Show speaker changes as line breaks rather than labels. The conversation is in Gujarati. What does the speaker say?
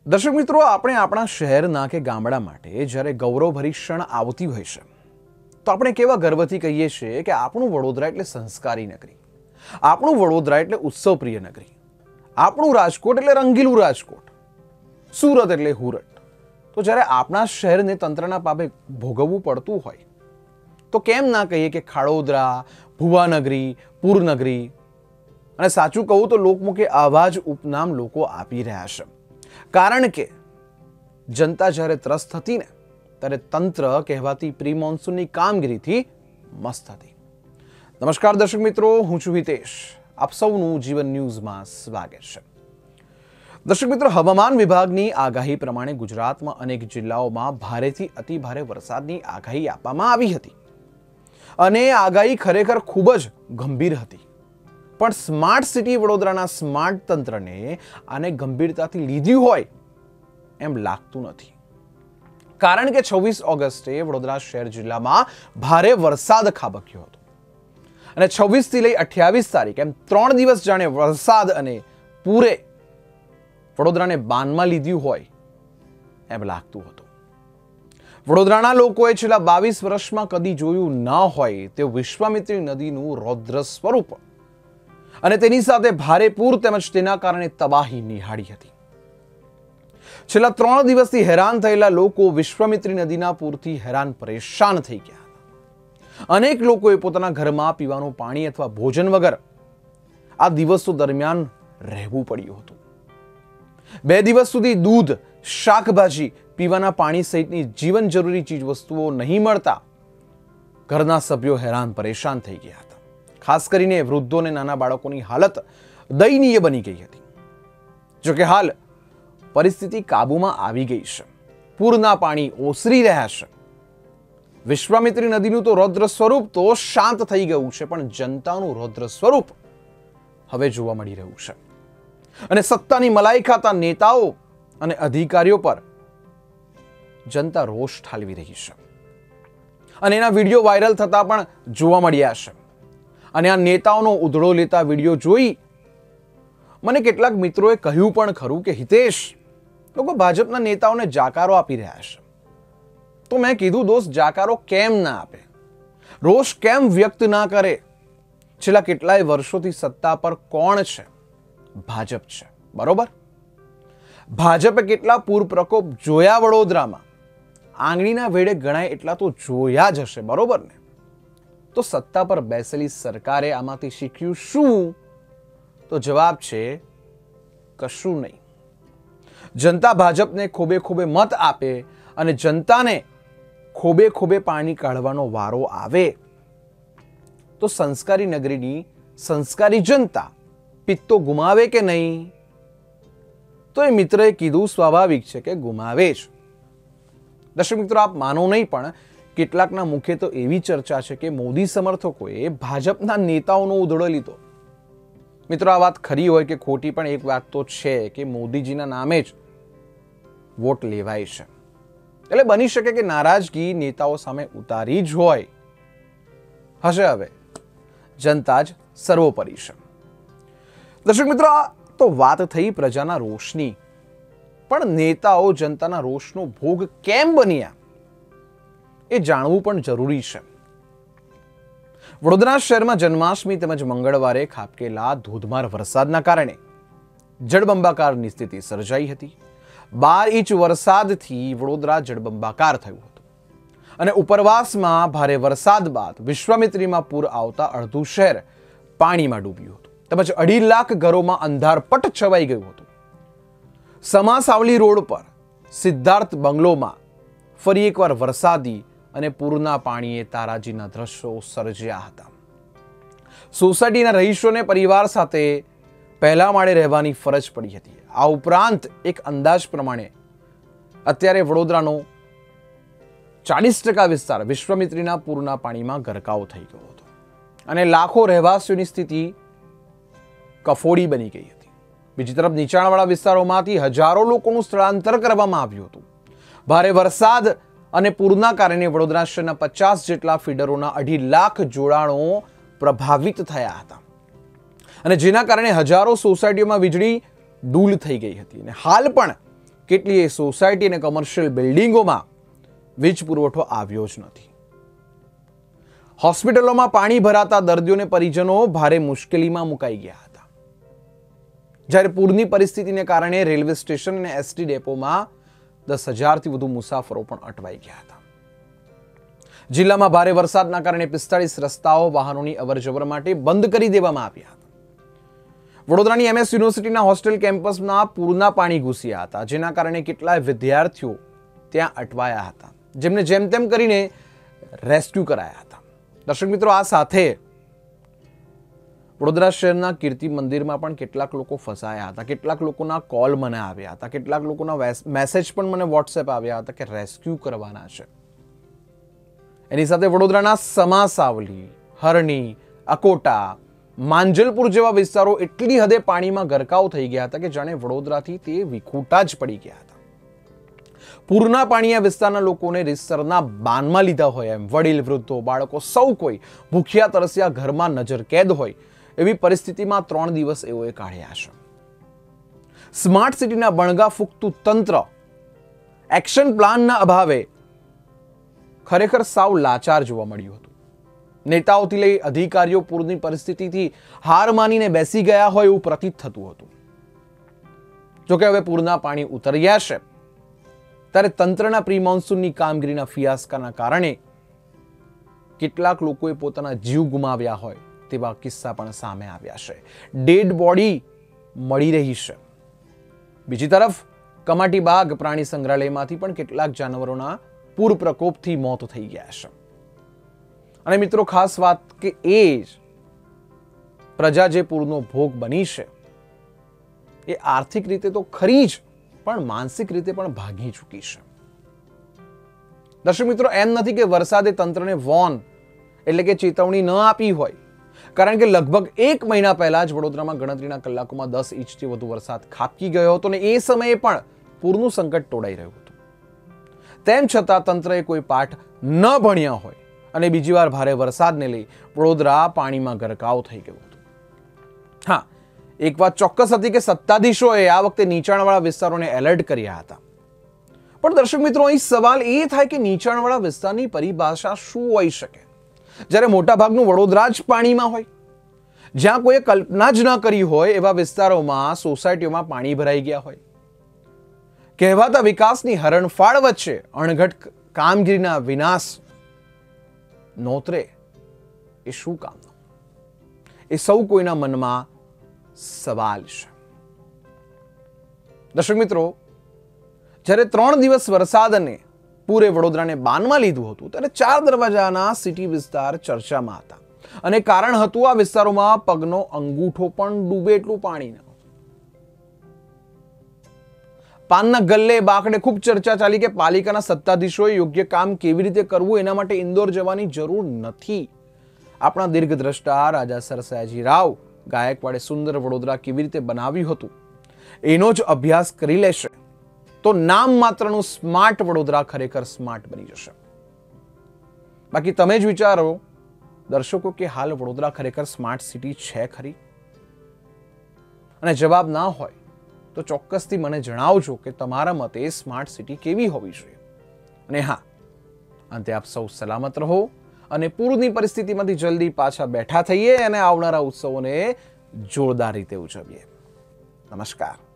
દર્શક મિત્રો, આપણે આપણા શહેરના કે ગામડા માટે જ્યારે ગૌરવભરી ક્ષણ આવતી હોય છે તો આપણે કેવા ગર્વથી કહીએ છીએ કે આપણું વડોદરા એટલે સંસ્કારી નગરી, આપણું વડોદરા એટલે ઉત્સવપ્રિય નગરી, આપણું રાજકોટ એટલે રંગીલું રાજકોટ, સુરત એટલે હુરટ. તો જ્યારે આપણા શહેરને તંત્રના પાપે ભોગવવું પડતું હોય તો કેમ ના કહીએ કે ખાડોદરા, ભુવાનગરી, પૂરનગરી. અને સાચું કહું તો લોકમુખે આવા જ ઉપનામ લોકો આપી રહ્યા છે, કારણ કે જનતા જ્યારે ત્રસ્ત હતી ને ત્યારે તંત્ર કહેવાતી પ્રી મોન્સૂનની કામગીરીથી મસ્ત હતી. નમસ્કાર દર્શક મિત્રો, હું છું હિતેશ. આપ સૌનું જીવન ન્યૂઝમાં સ્વાગત છે. દર્શક મિત્રો, હવામાન વિભાગની આગાહી પ્રમાણે ગુજરાતમાં અનેક જિલ્લાઓમાં ભારેથી અતિ ભારે વરસાદની આગાહી આપવામાં આવી હતી અને આગાહી ખરેખર ખૂબ જ ગંભીર હતી. પણ સ્માર્ટ સિટી વડોદરાના સ્માર્ટ તંત્રને આને ગંભીરતાથી લીધી હોય એમ લાગતું નથી, કારણ કે 26 ઓગસ્ટે વડોદરા શહેર જિલ્લામાં ભારે વરસાદ ખાબક્યો હતો અને 26 થી લઈ 28 તારીખ એમ 3 દિવસ જાણે વરસાદ અને પૂરે વડોદરાને બાનમાં લીધું હોય એમ લાગતું હતું. વડોદરાના લોકોએ છેલ્લા 22 વર્ષમાં કદી જોયું ન હોય તે વિશ્વામિત્રી નદીનું રૌદ્ર સ્વરૂપ અને તેની સાથે ભારે પૂર તેમજ તેના કારણે તબાહી નિહાળી હતી. છેલ્લા 3 દિવસથી હેરાન થયેલા લોકો વિશ્વામિત્રી નદીના પૂરથી હેરાન પરેશાન થઈ ગયા હતા. અનેક લોકોએ પોતાના ઘરમાં પીવાનું પાણી અથવા ભોજન વગર આ દિવસો દરમિયાન રહેવું પડ્યું હતું. 2 દિવસ સુધી દૂધ, શાકભાજી, પીવાના પાણી સહિતની જીવન જરૂરી ચીજ વસ્તુઓ નહીં મળતા ઘરના સભ્યો હેરાન પરેશાન થઈ ગયા હતા. ખાસ કરીને વૃદ્ધો અને નાના બાળકોની હાલત દયનીય બની ગઈ હતી. જોકે હાલ પરિસ્થિતિ કાબૂમાં આવી ગઈ છે. પૂરના પાણી ઓસરી રહ્યા છે. વિશ્વામિત્રી નદીનું તો રૌદ્ર સ્વરૂપ તો શાંત થઈ ગયું છે, પણ જનતાનું રૌદ્ર સ્વરૂપ હવે જોવા મળી રહ્યું છે અને સત્તાની મલાઈ ખાતા નેતાઓ અને અધિકારીઓ પર જનતા રોષ ઠાલવી રહી છે અને એના વિડીયો વાયરલ થતા પણ જોવા મળ્યા છે. અને આ નેતાઓનો ઉધડો લેતા વિડીયો જોઈ મને કેટલાક મિત્રોએ કહ્યું પણ ખરું કે હિતેશ, લોકો ભાજપના નેતાઓને જાકારો આપી રહ્યા છે. તો મેં કીધું, દોસ્ત, જાકારો કેમ ના આપે, રોષ કેમ વ્યક્ત ના કરે? છેલ્લા કેટલાય વર્ષોથી સત્તા પર કોણ છે? ભાજપ છે, બરોબર? ભાજપે કેટલા પૂર પ્રકોપ જોયા વડોદરામાં, આંગળીના વેડે ગણાય એટલા તો જોયા જ હશે, બરોબર ને? તો સત્તા પર બેસેલી સરકારે આમાંથી શીખ્યું શું? તો જવાબ છે કશું નહીં. જનતા ભાજપને ખોબે ખોબે મત આપે અને જનતાને ખોબે ખોબે પાણી કાઢવાનો વારો આવે તો સંસ્કારી નગરીની સંસ્કારી જનતા પિત્તો ગુમાવે કે નહીં? તો એ મિત્રએ કીધું, સ્વાભાવિક છે કે ગુમાવે જ. દર્શક મિત્રો, આપ માનો નહીં, પણ કેટલાકના મુખે તો એવી ચર્ચા છે કે મોદી સમર્થકોએ ભાજપના નેતાઓનો ઉધડો લીધો. મિત્રો, આ વાત ખરી હોય કે ખોટી, પણ એક વાત તો છે કે મોદીજીના નામે જ વોટ લેવાય છે. એટલે બની શકે કે નારાજગી નેતાઓ સામે ઉતારી જ હોય હશે. હવે જનતા જ સર્વોપરી છે. દર્શક મિત્રો, આ તો વાત થઈ પ્રજાના રોષની, પણ નેતાઓ જનતાના રોષનો ભોગ કેમ બન્યા એ જાણવું પણ જરૂરી છે. વડોદરા શહેરમાં જન્માષ્ટમી તેમજ મંગળવારે ખાબકેલા ધોધમાર વરસાદના કારણે જળબંબાકારની સ્થિતિ સર્જાઈ હતી. 12 ઇંચ વરસાદથી વડોદરા જળબંબાકાર થયું હતું અને ઉપરવાસમાં ભારે વરસાદ બાદ વિશ્વામિત્રીમાં પૂર આવતા અડધું શહેર પાણીમાં ડૂબ્યું હતું તેમજ 2.5 લાખ ઘરોમાં અંધારપટ છવાઈ ગયું હતું. સમાસાવલી રોડ પર સિદ્ધાર્થ બંગલોમાં ફરી એકવાર વરસાદી અને પૂરના પાણીએ તારાજીના દ્રશ્યો સર્જ્યા હતા. સોસાયટીના રહીશોને પરિવાર સાથે પહેલા માળે રહેવાની ફરજ પડી હતી. આ ઉપરાંત એક અંદાજ પ્રમાણે અત્યારે વડોદરાનો 40% વિસ્તાર વિશ્વામિત્રીના પૂરના પાણીમાં ગરકાવ થઈ ગયો હતો અને લાખો રહેવાસીઓની સ્થિતિ કફોડી બની ગઈ હતી. બીજી તરફ નીચાણવાળા વિસ્તારોમાંથી હજારો લોકોનું સ્થળાંતર કરવામાં આવ્યું હતું. ભારે વરસાદ અને પૂરના કારણે વડોદરા શહેરના 50 જેટલા ફીડરોના 2.5 લાખ જોડાણો પ્રભાવિત થયા હતા અને જેના કારણે હજારો સોસાયટીઓમાં વીજળી ડૂલ થઈ ગઈ હતી અને હાલ પણ કેટલીય સોસાયટી અને કમર્શિયલ બિલ્ડિંગોમાં વીજ પુરવઠો આવ્યો જ નથી. હોસ્પિટલોમાં પાણી ભરાતા દર્દીઓને પરિજનો ભારે મુશ્કેલીમાં મુકાઈ ગયા હતા. જ્યારે પૂરની પરિસ્થિતિને કારણે રેલવે સ્ટેશન અને એસટી ડેપોમાં 10,000થી વધુ મુસાફરો પણ અટવાઈ ગયા હતા. જિલ્લામાં ભારે વરસાદના કારણે 45 રસ્તાઓ વાહનોની અવરજવર માટે બંધ કરી દેવામાં આવ્યા હતા. વડોદરાની MS યુનિવર્સિટીના હોસ્ટેલ કેમ્પસમાં પૂરના પાણી ઘૂસ્યા હતા, જેના કારણે કેટલાય વિદ્યાર્થીઓ ત્યાં અટવાયા હતા, જેમને જેમ તેમ કરીને રેસ્ક્યુ કરાયા હતા. દર્શક મિત્રો, આ સાથે વડોદરા શહેરના કીર્તિ મંદિરમાં પણ કેટલાક લોકો ફસાયા હતા. કેટલાક લોકોના કોલ મને આવ્યા હતા, કેટલાક લોકોના મેસેજ પણ મને વોટ્સએપ આવ્યા હતા કે રેસ્ક્યુ કરવાના છે. એની સાથે વડોદરાના સમાસાવલી, હરણી, અકોટા, માંજલપુર જેવા વિસ્તારો એટલી હદે પાણીમાં ગરકાવ થઈ ગયા હતા કે જાણે વડોદરાથી તે વિખૂટા જ પડી ગયા હતા. પૂરના પાણી આ વિસ્તારના લોકોને રીતસરના બાનમાં લીધા હોય એમ, વડીલ, વૃદ્ધો, બાળકો સૌ કોઈ ભૂખ્યા તરસ્યા ઘરમાં નજર કેદ હોય એવી પરિસ્થિતિમાં 3 દિવસ એઓએ કાઢ્યા છે. સ્માર્ટ સિટીના બણગા ફૂંકતું તંત્ર એક્શન પ્લાનના અભાવે ખરેખર સાવ લાચાર જોવા મળ્યું હતું. નેતાઓથી લઈ અધિકારીઓ પૂરની પરિસ્થિતિથી હાર માનીને બેસી ગયા હોય એવું પ્રતીત થતું હતું. જોકે હવે પૂરના પાણી ઉતર્યા છે ત્યારે તંત્રના પ્રી મોન્સૂનની કામગીરીના ફિયાસ્કાના કારણે કેટલાક લોકોએ પોતાના જીવ ગુમાવ્યા હોય તેવા કિસ્સા પણ સામે આવ્યા છે. ડેડ બોડી મળી રહી છે. બીજી તરફ કમાટીબાગ પ્રાણી સંગ્રહાલયમાંથી પણ કેટલાક જાનવરોના પૂર પ્રકોપથી મોત થઈ ગયા છે. અને મિત્રો, ખાસ વાત કે એ જ પ્રજા જે પૂરનો ભોગ બની છે એ આર્થિક રીતે તો ખરી જ, પણ માનસિક રીતે પણ ભાગી ચૂકી છે. દર્શક મિત્રો, એમ નથી કે વરસાદે તંત્રને વોર્ન એટલે કે ચેતવણી ન આપી હોય, કારણ કે લગભગ 1 મહિના પહેલા જ વડોદરામાં ગણતરીના કલાકોમાં 10 ઇંચથી વધુ વરસાદ ખાબકી ગયો હતો અને એ સમયે પણ પૂરનું સંકટ તોડાઈ રહ્યું હતું. તેમ છતાં તંત્રએ કોઈ પાઠ ન ભણ્યા હોય અને બીજી વાર ભારે વરસાદને લઈ વડોદરા પાણીમાં ગરકાવ થઈ ગયું હતું. હા, એક વાત ચોક્કસ હતી કે સત્તાધીશોએ આ વખતે નીચાણવાળા વિસ્તારોને એલર્ટ કર્યા હતા. પણ દર્શક મિત્રો, અહીં સવાલ એ થાય કે નીચાણવાળા વિસ્તારની પરિભાષા શું હોઈ શકે જ્યારે મોટાભાગનું વડોદરા જ પાણીમાં હોય? જ્યાં કોઈએ કલ્પના જ ન કરી હોય એવા વિસ્તારોમાં, સોસાયટીઓમાં પાણી ભરાઈ ગયા હોય. કહેવાતા વિકાસની હરણફાળ વચ્ચે અણઘટ કામગીરીના વિનાશ નોતરે એ શું કામનું? એ સૌ કોઈના મનમાં સવાલ છે. દર્શક મિત્રો, જ્યારે 3 દિવસ વરસાદને પૂરે વડોદરાને બાનમાં લીધું હતું ત્યારે 4 દરવાજાના સિટી વિસ્તાર ચર્ચામાં હતા અને કારણ હતું આ વિસ્તારોમાં પગનો અંગૂઠો પણ ડૂબે એટલું પાણી. પાનના ગલ્લે બાકડે ખૂબ ચર્ચા ચાલી કે પાલિકાના સત્તાધીશોએ યોગ્ય કામ કેવી રીતે કરવું એના માટે ઇન્દોર જવાની જરૂર નથી. આપણા દીર્ઘદ્રષ્ટા રાજા સર સયાજી રાવ ગાયકવાડે સુંદર વડોદરા કેવી રીતે બનાવ્યું હતું એનો જ અભ્યાસ કરી લેશે તો નામ માત્રનું સ્માર્ટ વડોદરા ખરેખર સ્માર્ટ બની જશે. બાકી તમે જ વિચારો દર્શકો કે હાલ વડોદરા ખરેખર સ્માર્ટ સિટી છે ખરી? અને જવાબ ના હોય તો ચોક્કસથી મને જણાવજો કે તમારા મતે સ્માર્ટ સિટી કેવી હોવી જોઈએ. અને હા, અંતે આપ સૌ સલામત રહો અને પૂરની પરિસ્થિતિમાંથી જલ્દી પાછા બેઠા થઈએ અને આવનારા ઉત્સવોને જોરદાર રીતે ઉજવીએ. નમસ્કાર.